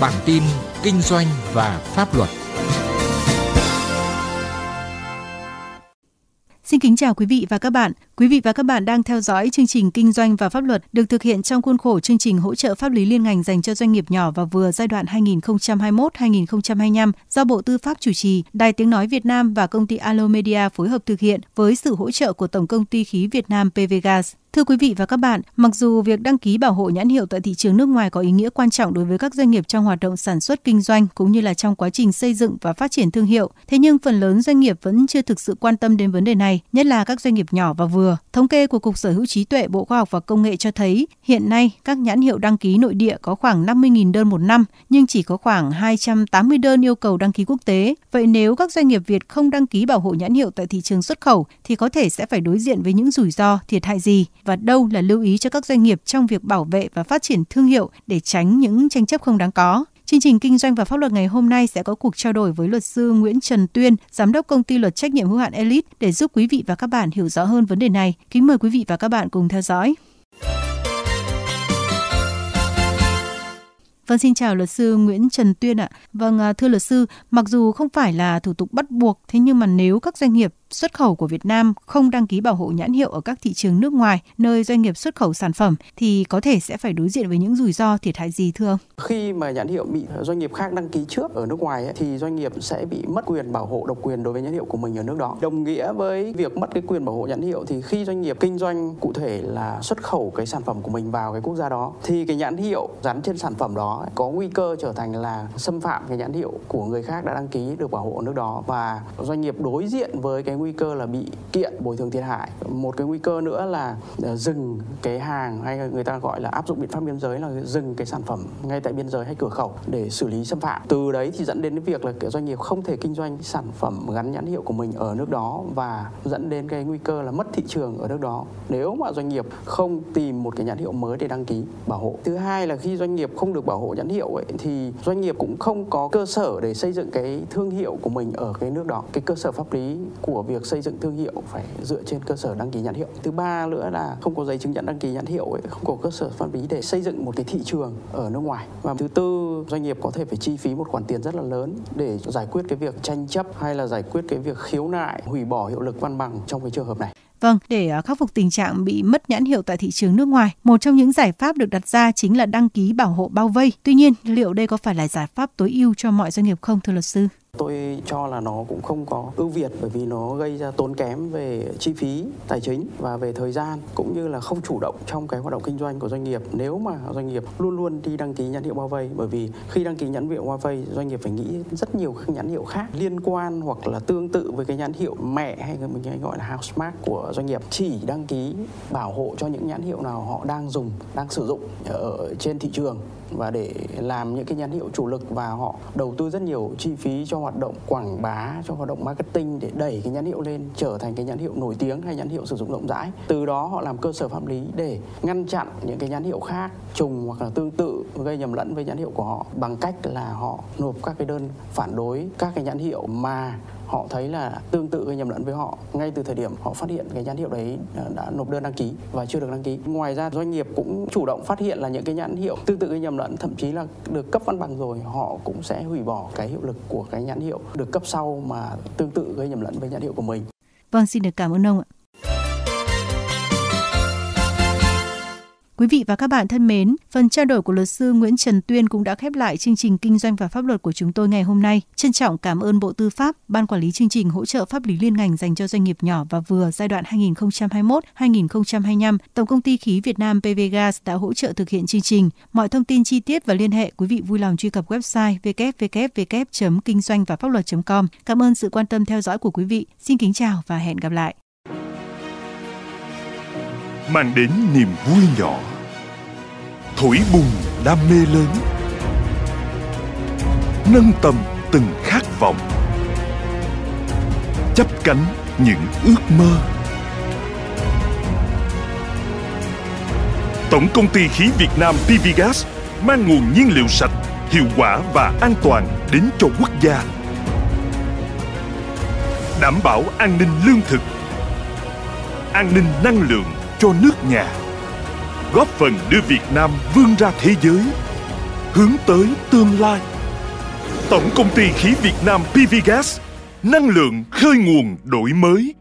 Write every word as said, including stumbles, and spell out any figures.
Bản tin kinh doanh và pháp luật. Xin kính chào quý vị và các bạn. Quý vị và các bạn đang theo dõi chương trình Kinh doanh và Pháp luật được thực hiện trong khuôn khổ chương trình hỗ trợ pháp lý liên ngành dành cho doanh nghiệp nhỏ và vừa giai đoạn hai nghìn không trăm hai mươi mốt đến hai nghìn không trăm hai mươi lăm do Bộ Tư pháp chủ trì, Đài Tiếng nói Việt Nam và công ty Alo Media phối hợp thực hiện với sự hỗ trợ của Tổng công ty khí Việt Nam pê vê Gas. Thưa quý vị và các bạn, mặc dù việc đăng ký bảo hộ nhãn hiệu tại thị trường nước ngoài có ý nghĩa quan trọng đối với các doanh nghiệp trong hoạt động sản xuất kinh doanh cũng như là trong quá trình xây dựng và phát triển thương hiệu, thế nhưng phần lớn doanh nghiệp vẫn chưa thực sự quan tâm đến vấn đề này, nhất là các doanh nghiệp nhỏ và vừa. Thống kê của Cục Sở hữu trí tuệ Bộ Khoa học và Công nghệ cho thấy, hiện nay các nhãn hiệu đăng ký nội địa có khoảng năm mươi nghìn đơn một năm, nhưng chỉ có khoảng hai trăm tám mươi đơn yêu cầu đăng ký quốc tế. Vậy nếu các doanh nghiệp Việt không đăng ký bảo hộ nhãn hiệu tại thị trường xuất khẩu thì có thể sẽ phải đối diện với những rủi ro, thiệt hại gì? Và đâu là lưu ý cho các doanh nghiệp trong việc bảo vệ và phát triển thương hiệu để tránh những tranh chấp không đáng có? Chương trình Kinh doanh và Pháp luật ngày hôm nay sẽ có cuộc trao đổi với luật sư Nguyễn Trần Tuyên, giám đốc công ty luật trách nhiệm hữu hạn Elite để giúp quý vị và các bạn hiểu rõ hơn vấn đề này. Kính mời quý vị và các bạn cùng theo dõi. Vâng, xin chào luật sư Nguyễn Trần Tuyên ạ. Vâng, thưa luật sư, mặc dù không phải là thủ tục bắt buộc, thế nhưng mà nếu các doanh nghiệp xuất khẩu của Việt Nam không đăng ký bảo hộ nhãn hiệu ở các thị trường nước ngoài, nơi doanh nghiệp xuất khẩu sản phẩm, thì có thể sẽ phải đối diện với những rủi ro, thiệt hại gì thưa ông? Khi mà nhãn hiệu bị doanh nghiệp khác đăng ký trước ở nước ngoài ấy, thì doanh nghiệp sẽ bị mất quyền bảo hộ độc quyền đối với nhãn hiệu của mình ở nước đó. Đồng nghĩa với việc mất cái quyền bảo hộ nhãn hiệu thì khi doanh nghiệp kinh doanh cụ thể là xuất khẩu cái sản phẩm của mình vào cái quốc gia đó, thì cái nhãn hiệu dán trên sản phẩm đó có nguy cơ trở thành là xâm phạm cái nhãn hiệu của người khác đã đăng ký được bảo hộ ở nước đó, và doanh nghiệp đối diện với cái nguy cơ là bị kiện bồi thường thiệt hại. Một cái nguy cơ nữa là dừng cái hàng, hay người ta gọi là áp dụng biện pháp biên giới, là dừng cái sản phẩm ngay tại biên giới hay cửa khẩu để xử lý xâm phạm. Từ đấy thì dẫn đến cái việc là cái doanh nghiệp không thể kinh doanh sản phẩm gắn nhãn hiệu của mình ở nước đó, và dẫn đến cái nguy cơ là mất thị trường ở nước đó nếu mà doanh nghiệp không tìm một cái nhãn hiệu mới để đăng ký bảo hộ. Thứ hai là khi doanh nghiệp không được bảo hộ nhãn hiệu ấy, thì doanh nghiệp cũng không có cơ sở để xây dựng cái thương hiệu của mình ở cái nước đó. Cái cơ sở pháp lý của việc xây dựng thương hiệu phải dựa trên cơ sở đăng ký nhãn hiệu. Thứ ba nữa là không có giấy chứng nhận đăng ký nhãn hiệu ấy, không có cơ sở pháp lý để xây dựng một cái thị trường ở nước ngoài. Và thứ tư, doanh nghiệp có thể phải chi phí một khoản tiền rất là lớn để giải quyết cái việc tranh chấp hay là giải quyết cái việc khiếu nại, hủy bỏ hiệu lực văn bằng trong cái trường hợp này. Vâng, để khắc phục tình trạng bị mất nhãn hiệu tại thị trường nước ngoài, một trong những giải pháp được đặt ra chính là đăng ký bảo hộ bao vây. Tuy nhiên, liệu đây có phải là giải pháp tối ưu cho mọi doanh nghiệp không thưa luật sư? Tôi cho là nó cũng không có ưu việt, bởi vì nó gây ra tốn kém về chi phí tài chính và về thời gian, cũng như là không chủ động trong cái hoạt động kinh doanh của doanh nghiệp nếu mà doanh nghiệp luôn luôn đi đăng ký nhãn hiệu bao vây. Bởi vì khi đăng ký nhãn hiệu bao vây, doanh nghiệp phải nghĩ rất nhiều các nhãn hiệu khác liên quan hoặc là tương tự với cái nhãn hiệu mẹ, hay mình hay gọi là house mark của doanh nghiệp. Chỉ đăng ký bảo hộ cho những nhãn hiệu nào họ đang dùng, đang sử dụng ở trên thị trường, và để làm những cái nhãn hiệu chủ lực, và họ đầu tư rất nhiều chi phí cho hoạt động quảng bá, cho hoạt động marketing để đẩy cái nhãn hiệu lên trở thành cái nhãn hiệu nổi tiếng hay nhãn hiệu sử dụng rộng rãi. Từ đó họ làm cơ sở pháp lý để ngăn chặn những cái nhãn hiệu khác trùng hoặc là tương tự gây nhầm lẫn với nhãn hiệu của họ, bằng cách là họ nộp các cái đơn phản đối các cái nhãn hiệu mà họ thấy là tương tự gây nhầm lẫn với họ ngay từ thời điểm họ phát hiện cái nhãn hiệu đấy đã nộp đơn đăng ký và chưa được đăng ký. Ngoài ra, doanh nghiệp cũng chủ động phát hiện là những cái nhãn hiệu tương tự gây nhầm lẫn, thậm chí là được cấp văn bằng rồi, họ cũng sẽ hủy bỏ cái hiệu lực của cái nhãn hiệu được cấp sau mà tương tự gây nhầm lẫn với nhãn hiệu của mình. Vâng, xin được cảm ơn ông ạ. Quý vị và các bạn thân mến, phần trao đổi của luật sư Nguyễn Trần Tuyên cũng đã khép lại chương trình Kinh doanh và Pháp luật của chúng tôi ngày hôm nay. Trân trọng cảm ơn Bộ Tư pháp, Ban Quản lý chương trình hỗ trợ pháp lý liên ngành dành cho doanh nghiệp nhỏ và vừa giai đoạn hai nghìn không trăm hai mươi mốt đến hai nghìn không trăm hai mươi lăm, Tổng công ty khí Việt Nam pê vê Gas đã hỗ trợ thực hiện chương trình. Mọi thông tin chi tiết và liên hệ, quý vị vui lòng truy cập website w w w chấm kinh doanh và pháp luật chấm com. Cảm ơn sự quan tâm theo dõi của quý vị. Xin kính chào và hẹn gặp lại. Mang đến niềm vui nhỏ, thổi bùng đam mê lớn, nâng tầm từng khát vọng, chắp cánh những ước mơ. Tổng công ty khí Việt Nam pê vê Gas mang nguồn nhiên liệu sạch, hiệu quả và an toàn đến cho quốc gia. Đảm bảo an ninh lương thực, an ninh năng lượng cho nước nhà, góp phần đưa Việt Nam vươn ra thế giới. hướng tới tương lai. Tổng công ty khí Việt Nam pê vê Gas, năng lượng khơi nguồn đổi mới.